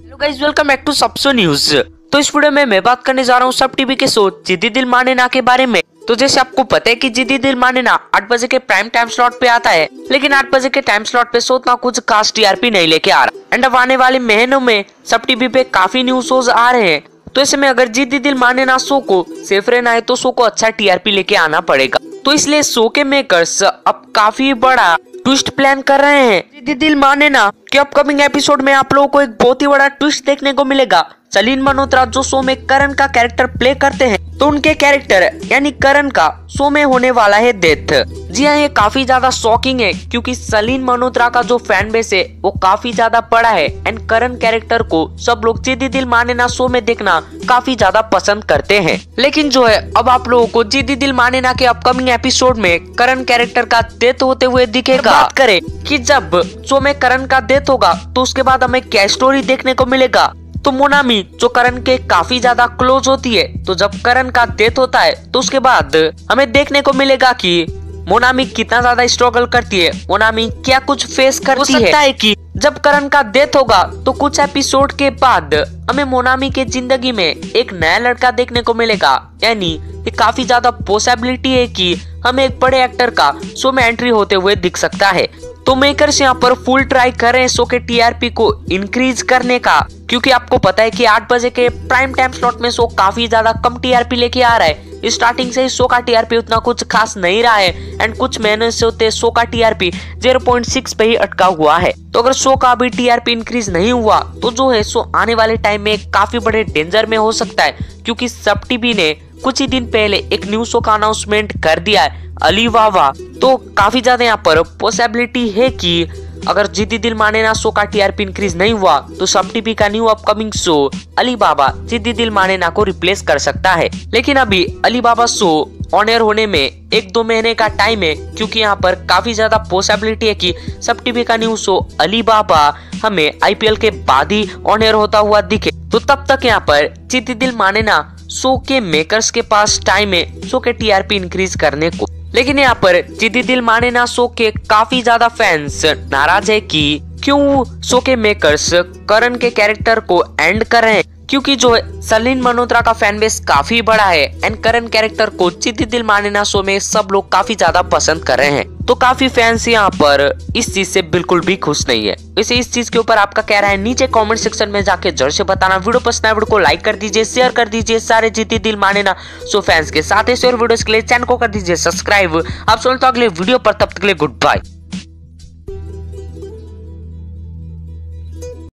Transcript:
Hello guys, welcome back to सबसो news. तो इस वीडियो में मैं बात करने जा रहा हूँ सब टीवी के शो जिद्दी दिल माने ना के बारे में। तो जैसे आपको पता है कि जिद्दी दिल माने ना 8 बजे के प्राइम टाइम स्लॉट पे आता है, लेकिन 8 बजे के टाइम स्लॉट पे शो उतना कुछ खास टीआरपी नहीं लेके आ रहा। एंड अब आने वाले महीनों में सब टीवी पे काफी न्यू शोज आ रहे हैं। तो ऐसे में अगर जिद्दी दिल माने ना शो को सेफ रहना है तो शो को अच्छा टीआरपी लेके आना पड़ेगा। तो इसलिए शो के मेकर्स अब काफी बड़ा ट्विस्ट प्लान कर रहे हैं। जिद्दी दिल माने ना कि अपकमिंग एपिसोड में आप लोगों को एक बहुत ही बड़ा ट्विस्ट देखने को मिलेगा। सलीन मल्होत्रा जो शो में करण का कैरेक्टर प्ले करते हैं, तो उनके कैरेक्टर यानी करण का शो में होने वाला है डेथ। जी हाँ, ये काफी ज्यादा शॉकिंग है क्योंकि सलीन मल्होत्रा का जो फैन बेस है वो काफी ज्यादा बड़ा है। एंड करण कैरेक्टर को सब लोग जिद्दी दिल माने ना शो में देखना काफी ज्यादा पसंद करते हैं। लेकिन जो है अब आप लोगों को जिद्दी दिल माने ना के अपकमिंग एपिसोड में करण कैरेक्टर का डेथ होते हुए दिखेगा। बात करें कि जब शो में करण का डेथ होगा तो उसके बाद हमें क्या स्टोरी देखने को मिलेगा। तो मोनामी जो करण के काफी ज्यादा क्लोज होती है, तो जब करण का डेथ होता है तो उसके बाद हमें देखने को मिलेगा कि मोनामी कितना ज्यादा स्ट्रगल करती है, मोनामी क्या कुछ फेस करती है। हो सकता है कि जब करण का डेथ होगा तो कुछ एपिसोड के बाद हमें मोनामी के जिंदगी में एक नया लड़का देखने को मिलेगा। यानी ये काफी ज्यादा पॉसिबिलिटी है कि हमें एक बड़े एक्टर का शो में एंट्री होते हुए दिख सकता है। तो मेकर्स यहाँ पर फुल ट्राई कर रहे हैं शो के टीआरपी को इंक्रीज करने का, क्योंकि आपको पता है कि 8 बजे के प्राइम टाइम स्लॉट में शो काफी ज्यादा कम टीआरपी लेके आ रहा है। स्टार्टिंग से ही शो का टीआरपी उतना कुछ खास नहीं रहा है। एंड कुछ महीने से होते शो का टीआरपी 0.6 पे ही अटका हुआ है। तो अगर शो का अभी टीआरपी इंक्रीज नहीं हुआ तो जो है शो आने वाले टाइम में काफी बड़े डेंजर में हो सकता है, क्योंकि सब टीवी ने कुछ ही दिन पहले एक न्यू शो का अनाउंसमेंट कर दिया है, अलीबाबा। तो काफी ज्यादा यहाँ पर पॉसिबिलिटी है कि अगर जिद्दी दिल माने ना शो का टीआरपी इंक्रीज नहीं हुआ तो सब टीवी का न्यू अपकमिंग शो अलीबाबा जिद्दी दिल माने ना को रिप्लेस कर सकता है। लेकिन अभी अलीबाबा शो ऑन एयर होने में 1-2 महीने का टाइम है, क्योंकि यहाँ पर काफी ज्यादा पॉसिबिलिटी है कि सब टीवी का न्यू शो अलीबाबा हमें आईपीएल के बाद ही ऑन एयर होता हुआ दिखे। तो तब तक यहाँ पर जिद्दी दिल माने ना शो के मेकर्स के पास टाइम है शो के टीआरपी इंक्रीज करने को। लेकिन यहाँ पर जिद्दी दिल माने ना शो के काफी ज्यादा फैंस नाराज है कि क्यों शो के मेकर्स करण के कैरेक्टर को एंड कर रहे हैं, क्योंकि जो सलीन मल्होत्रा का फैन बेस काफी बड़ा है। एंड करण कैरेक्टर को जिद्दी दिल माने ना शो में सब लोग काफी ज्यादा पसंद कर रहे हैं। तो काफी फैंस यहाँ पर इस चीज से बिल्कुल भी खुश नहीं है। वैसे इस चीज के ऊपर आपका क्या राय है नीचे कमेंट सेक्शन में जाके जरूर से बताना। वीडियो पसंद आए वीडियो को लाइक कर दीजिए, शेयर कर दीजिए सारे जिद्दी दिल माने ना शो फैंस के साथ। ऐसे और वीडियोस के लिए चैनल को कर दीजिए सब्सक्राइब। आप सुनते अगले वीडियो पर, तब तक के लिए गुड बाय।